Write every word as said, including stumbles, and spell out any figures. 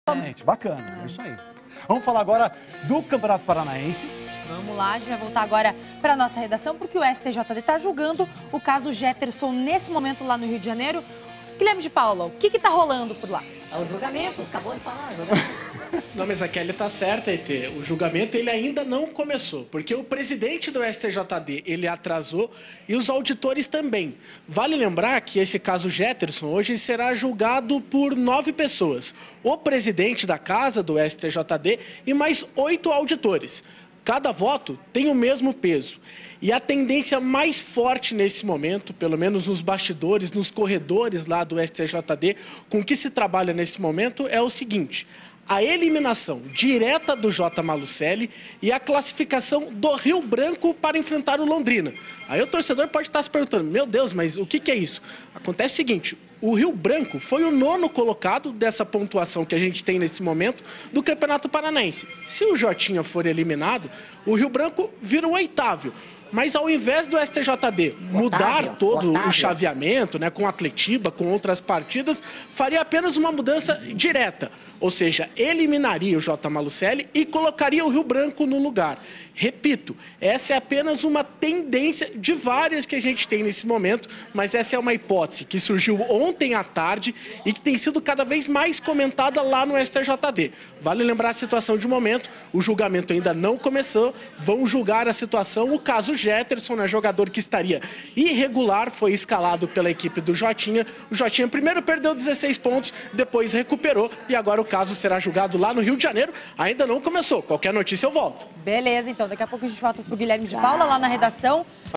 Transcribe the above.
Gente, bacana, é isso aí. Vamos falar agora do Campeonato Paranaense. Vamos lá, a gente vai voltar agora para a nossa redação, porque o S T J D está julgando o caso Jefferson nesse momento lá no Rio de Janeiro. Guilherme de Paula, o que está rolando por lá? É o julgamento, acabou de falar. Não, mas a Kelly tá certa, E T. O julgamento ele ainda não começou, porque o presidente do S T J D ele atrasou e os auditores também. Vale lembrar que esse caso Jefferson hoje será julgado por nove pessoas. O presidente da casa do S T J D e mais oito auditores. Cada voto tem o mesmo peso. E a tendência mais forte nesse momento, pelo menos nos bastidores, nos corredores lá do S T J D, com que se trabalha nesse momento, é o seguinte: a eliminação direta do J. Malucelli e a classificação do Rio Branco para enfrentar o Londrina. Aí o torcedor pode estar se perguntando, meu Deus, mas o que que é isso? Acontece o seguinte: o Rio Branco foi o nono colocado dessa pontuação que a gente tem nesse momento do Campeonato Paranaense. Se o Jotinha for eliminado, o Rio Branco vira o oitavo. Mas ao invés do S T J D mudar Otávio, todo Otávio. o chaveamento, né, com Atletiba, com outras partidas, faria apenas uma mudança direta. Ou seja, eliminaria o J. Malucelli e colocaria o Rio Branco no lugar. Repito, essa é apenas uma tendência de várias que a gente tem nesse momento, mas essa é uma hipótese que surgiu ontem à tarde e que tem sido cada vez mais comentada lá no S T J D. Vale lembrar a situação de momento, o julgamento ainda não começou, vão julgar a situação, o caso Jefferson, né, jogador que estaria irregular, foi escalado pela equipe do Jotinha. O Jotinha primeiro perdeu dezesseis pontos, depois recuperou e agora o caso será julgado lá no Rio de Janeiro. Ainda não começou, qualquer notícia eu volto. Beleza, então daqui a pouco a gente volta pro Guilherme de Paula lá na redação.